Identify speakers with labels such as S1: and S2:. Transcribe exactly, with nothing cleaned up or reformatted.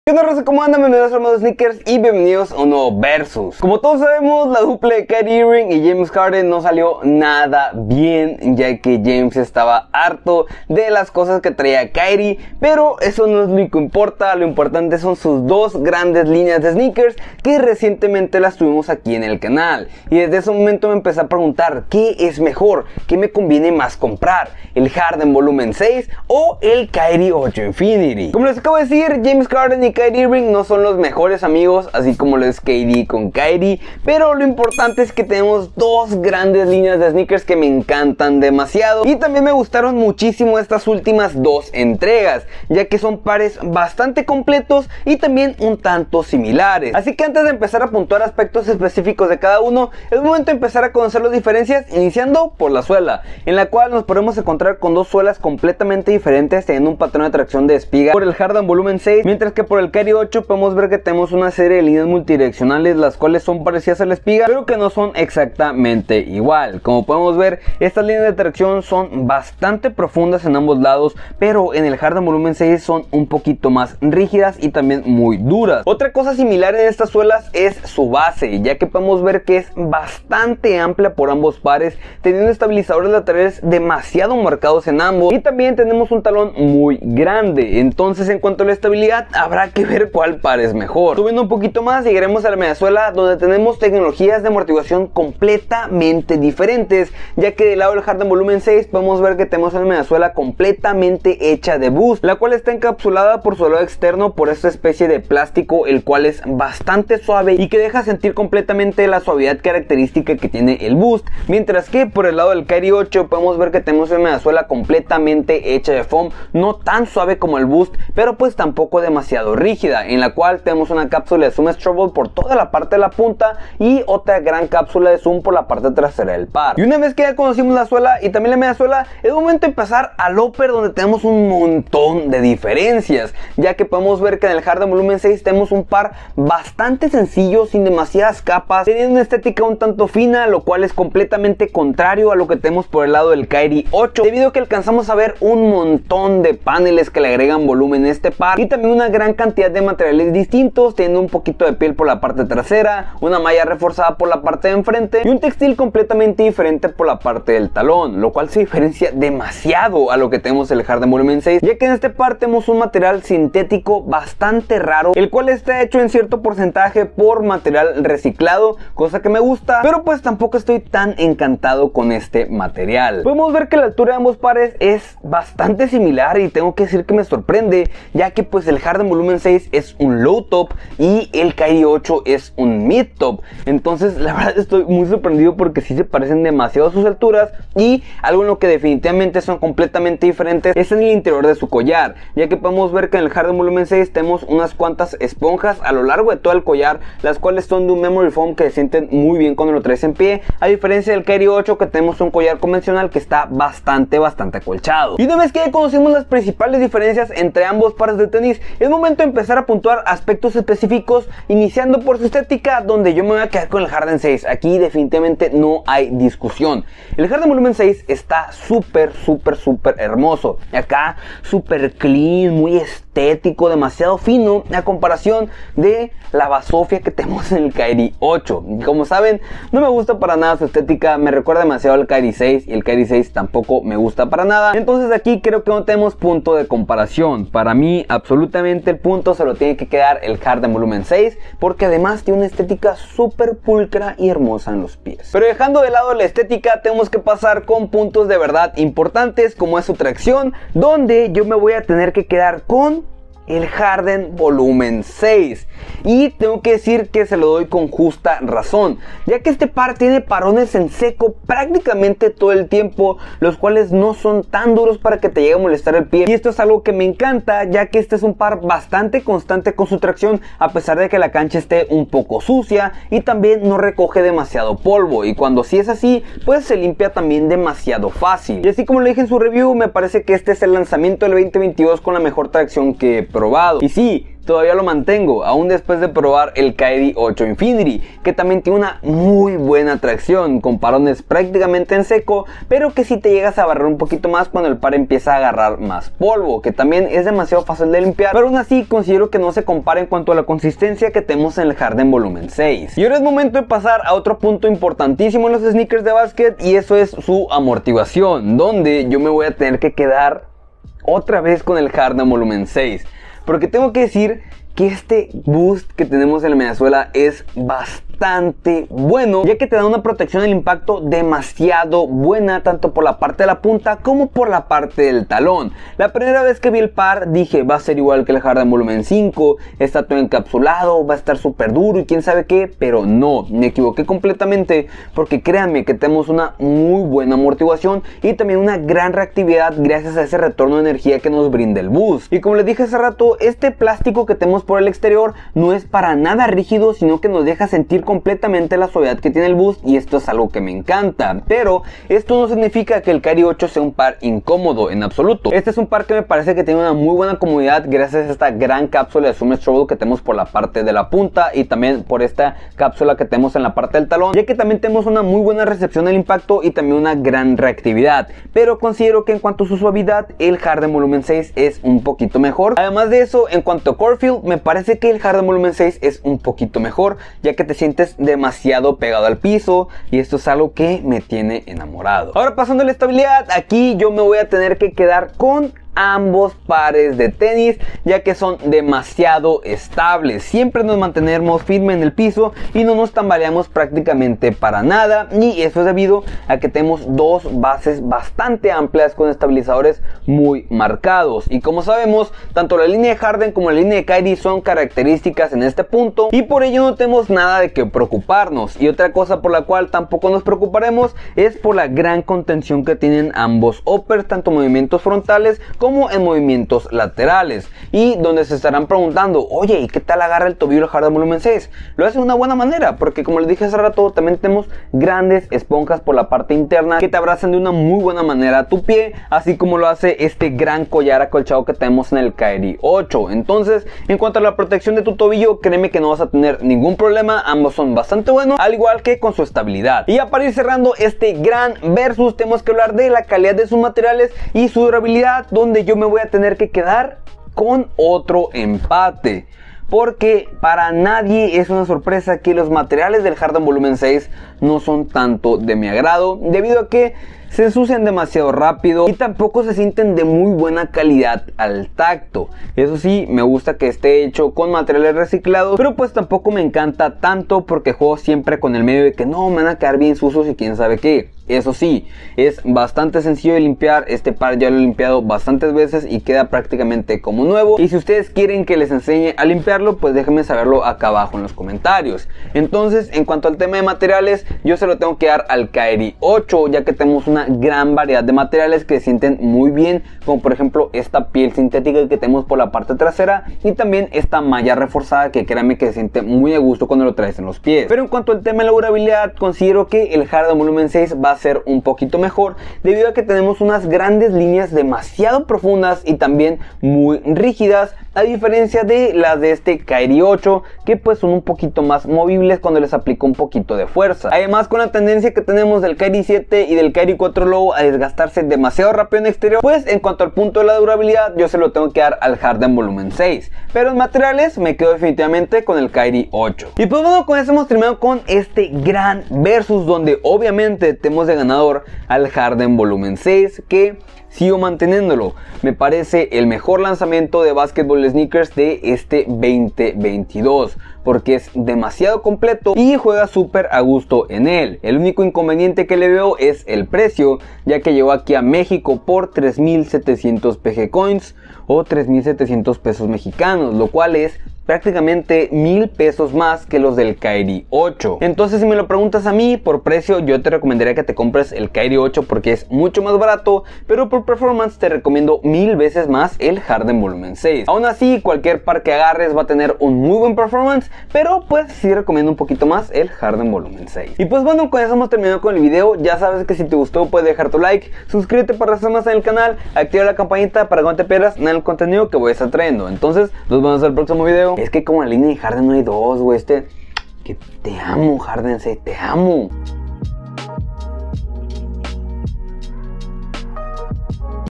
S1: ¿Qué onda, raza? ¿Cómo andan? Bienvenidos a Armado Sneakers y bienvenidos a un nuevo Versus. Como todos sabemos, la dupla de Kyrie Irving y James Harden no salió nada bien, ya que James estaba harto de las cosas que traía Kyrie, pero eso no es lo que importa. Lo importante son sus dos grandes líneas de sneakers que recientemente las tuvimos aquí en el canal, y desde ese momento me empecé a preguntar qué es mejor, qué me conviene más comprar, el Harden Volumen seis o el Kyrie ocho Infinity. Como les acabo de decir, James Harden y Kyrie Irving no son los mejores amigos, así como lo es K D con Kyrie, pero lo importante es que tenemos dos grandes líneas de sneakers que me encantan demasiado, y también me gustaron muchísimo estas últimas dos entregas, ya que son pares bastante completos y también un tanto similares. Así que antes de empezar a puntuar aspectos específicos de cada uno, es momento de empezar a conocer las diferencias, iniciando por la suela, en la cual nos podemos encontrar con dos suelas completamente diferentes, teniendo un patrón de tracción de espiga por el Harden Volumen seis, mientras que por el Kyrie ocho podemos ver que tenemos una serie de líneas multidireccionales, las cuales son parecidas a la espiga, pero que no son exactamente igual. Como podemos ver, estas líneas de tracción son bastante profundas en ambos lados, pero en el Harden Volumen seis son un poquito más rígidas y también muy duras. Otra cosa similar en estas suelas es su base, ya que podemos ver que es bastante amplia por ambos pares, teniendo estabilizadores laterales demasiado marcados en ambos, y también tenemos un talón muy grande. Entonces, en cuanto a la estabilidad, habrá que ver cuál par es mejor. Subiendo un poquito más, llegaremos a la mediasuela, donde tenemos tecnologías de amortiguación completamente diferentes, ya que del lado del Harden Volumen seis podemos ver que tenemos una mediasuela completamente hecha de boost, la cual está encapsulada por su lado externo por esta especie de plástico, el cual es bastante suave y que deja sentir completamente la suavidad característica que tiene el boost, mientras que por el lado del Kyrie ocho podemos ver que tenemos una mediasuela completamente hecha de foam, no tan suave como el boost, pero pues tampoco demasiado rígida, en la cual tenemos una cápsula de zoom strobel por toda la parte de la punta y otra gran cápsula de zoom por la parte trasera del par. Y una vez que ya conocimos la suela y también la media suela, es momento de pasar al upper, donde tenemos un montón de diferencias, ya que podemos ver que en el Harden Volumen seis tenemos un par bastante sencillo, sin demasiadas capas, teniendo una estética un tanto fina, lo cual es completamente contrario a lo que tenemos por el lado del Kyrie ocho, debido a que alcanzamos a ver un montón de paneles que le agregan volumen a este par, y también una gran cantidad de materiales distintos, teniendo un poquito de piel por la parte trasera, una malla reforzada por la parte de enfrente y un textil completamente diferente por la parte del talón, lo cual se diferencia demasiado a lo que tenemos en el Harden Volumen seis, ya que en este par tenemos un material sintético bastante raro, el cual está hecho en cierto porcentaje por material reciclado, cosa que me gusta, pero pues tampoco estoy tan encantado con este material. Podemos ver que la altura de ambos pares es bastante similar, y tengo que decir que me sorprende, ya que pues el Harden Volumen seis es un low top y el Kyrie ocho es un mid top. Entonces la verdad estoy muy sorprendido, porque sí se parecen demasiado a sus alturas, y algo en lo que definitivamente son completamente diferentes es en el interior de su collar, ya que podemos ver que en el Harden Volumen seis tenemos unas cuantas esponjas a lo largo de todo el collar, las cuales son de un memory foam que se sienten muy bien cuando lo traes en pie, a diferencia del Kyrie ocho, que tenemos un collar convencional que está bastante bastante acolchado. Y una vez que ya conocimos las principales diferencias entre ambos pares de tenis, es momento de empezar a puntuar aspectos específicos, iniciando por su estética, donde yo me voy a quedar con el Harden seis. Aquí definitivamente no hay discusión. El Harden Volumen seis está súper súper súper hermoso, acá súper clean, muy estético, demasiado fino a comparación de la basofia que tenemos en el Kyrie ocho. Como saben, no me gusta para nada su estética, me recuerda demasiado al Kyrie seis, y el Kyrie seis tampoco me gusta para nada. Entonces aquí creo que no tenemos punto de comparación. Para mí absolutamente el punto se lo tiene que quedar el Harden Volumen seis, porque además tiene una estética súper pulcra y hermosa en los pies. Pero dejando de lado la estética, tenemos que pasar con puntos de verdad importantes, como es su tracción, donde yo me voy a tener que quedar con el Harden Volumen seis, y tengo que decir que se lo doy con justa razón, ya que este par tiene parones en seco prácticamente todo el tiempo, los cuales no son tan duros para que te llegue a molestar el pie, y esto es algo que me encanta, ya que este es un par bastante constante con su tracción, a pesar de que la cancha esté un poco sucia, y también no recoge demasiado polvo, y cuando sí es así, pues se limpia también demasiado fácil. Y así como lo dije en su review, me parece que este es el lanzamiento del veinte veintidós con la mejor tracción que probado. Y sí, todavía lo mantengo, aún después de probar el Kairi ocho Infinity, que también tiene una muy buena tracción, con parones prácticamente en seco, pero que si te llegas a barrer un poquito más cuando el par empieza a agarrar más polvo, que también es demasiado fácil de limpiar, pero aún así considero que no se compara en cuanto a la consistencia que tenemos en el Harden Volumen seis. Y ahora es momento de pasar a otro punto importantísimo en los sneakers de básquet, y eso es su amortiguación, donde yo me voy a tener que quedar otra vez con el Harden Volumen seis. Porque tengo que decir que este boost que tenemos en la mediasuela es bastante bueno, ya que te da una protección del impacto demasiado buena, tanto por la parte de la punta como por la parte del talón. La primera vez que vi el par dije, va a ser igual que el Harden Volumen cinco, está todo encapsulado, va a estar súper duro y quién sabe qué, pero no, me equivoqué completamente, porque créanme que tenemos una muy buena amortiguación y también una gran reactividad gracias a ese retorno de energía que nos brinda el boost. Y como les dije hace rato, este plástico que tenemos por el exterior no es para nada rígido, sino que nos deja sentir completamente la suavidad que tiene el boost, y esto es algo que me encanta. Pero esto no significa que el Kairi ocho sea un par incómodo en absoluto. Este es un par que me parece que tiene una muy buena comodidad gracias a esta gran cápsula de Summer Strobel que tenemos por la parte de la punta, y también por esta cápsula que tenemos en la parte del talón, ya que también tenemos una muy buena recepción del impacto y también una gran reactividad. Pero considero que en cuanto a su suavidad, el Harden Volumen seis es un poquito mejor. Además de eso, en cuanto a core feel, me parece que el Harden Volumen seis es un poquito mejor, ya que te sientes demasiado pegado al piso, y esto es algo que me tiene enamorado. Ahora, pasando a la estabilidad, aquí yo me voy a tener que quedar con ambos pares de tenis, ya que son demasiado estables. Siempre nos mantenemos firmes en el piso y no nos tambaleamos prácticamente para nada, y eso es debido a que tenemos dos bases bastante amplias con estabilizadores muy marcados. Y como sabemos, tanto la línea de Harden como la línea de Kairi son características en este punto, y por ello no tenemos nada de qué preocuparnos. Y otra cosa por la cual tampoco nos preocuparemos es por la gran contención que tienen ambos uppers, tanto movimientos frontales como en movimientos laterales, y donde se estarán preguntando, oye, ¿y qué tal agarra el tobillo el Harden Volumen seis? Lo hace de una buena manera, porque como les dije hace rato, también tenemos grandes esponjas por la parte interna que te abrazan de una muy buena manera a tu pie, así como lo hace este gran collar acolchado que tenemos en el Kairi ocho. Entonces, en cuanto a la protección de tu tobillo, créeme que no vas a tener ningún problema, ambos son bastante buenos, al igual que con su estabilidad. Y ya para ir cerrando este gran versus, tenemos que hablar de la calidad de sus materiales y su durabilidad, donde yo me voy a tener que quedar con otro empate, porque para nadie es una sorpresa que los materiales del Harden Volumen seis no son tanto de mi agrado, debido a que se ensucian demasiado rápido y tampoco se sienten de muy buena calidad al tacto. Eso sí, me gusta que esté hecho con materiales reciclados, pero pues tampoco me encanta tanto, porque juego siempre con el medio de que no, me van a quedar bien sucios y quién sabe qué. Eso sí, es bastante sencillo de limpiar. Este par ya lo he limpiado bastantes veces y queda prácticamente como nuevo. Y si ustedes quieren que les enseñe a limpiarlo, pues déjenme saberlo acá abajo en los comentarios. Entonces, en cuanto al tema de materiales, yo se lo tengo que dar al Kairi ocho, ya que tenemos una gran variedad de materiales que se sienten muy bien, como por ejemplo esta piel sintética que tenemos por la parte trasera, y también esta malla reforzada que créanme que se siente muy a gusto cuando lo traes en los pies. Pero en cuanto al tema de la durabilidad, considero que el Harden Volumen seis va a ser un poquito mejor, debido a que tenemos unas grandes líneas demasiado profundas y también muy rígidas, a diferencia de las de este Kairi ocho, que pues son un poquito más movibles cuando les aplico un poquito de fuerza. Además, con la tendencia que tenemos del Kairi siete y del Kairi cuatro Low a desgastarse demasiado rápido en exterior, pues en cuanto al punto de la durabilidad, yo se lo tengo que dar al Harden Volumen seis. Pero en materiales me quedo definitivamente con el Kairi ocho. Y pues bueno, con eso hemos terminado con este gran versus, donde obviamente tenemos de ganador al Harden Volumen seis, que sigo manteniéndolo. Me parece el mejor lanzamiento de basketball sneakers de este veinte veintidós, porque es demasiado completo y juega súper a gusto en él. El único inconveniente que le veo es el precio, ya que llegó aquí a México por tres mil setecientos P G Coins o tres mil setecientos pesos mexicanos, lo cual es prácticamente mil pesos más que los del Kyrie ocho. Entonces, si me lo preguntas a mí, por precio yo te recomendaría que te compres el Kyrie ocho porque es mucho más barato, pero por performance te recomiendo mil veces más el Harden Volumen seis. Aún así, cualquier par que agarres va a tener un muy buen performance, pero pues sí recomiendo un poquito más el Harden Volumen seis. Y pues bueno, con eso hemos terminado con el video. Ya sabes que si te gustó puedes dejar tu like, suscríbete para estar más en el canal, activa la campanita para que no te pierdas nada del contenido que voy a estar trayendo. Entonces, nos vemos en el próximo video. Es que como la línea de Harden no hay dos, güey, este... Que te amo, Harden seis, te amo.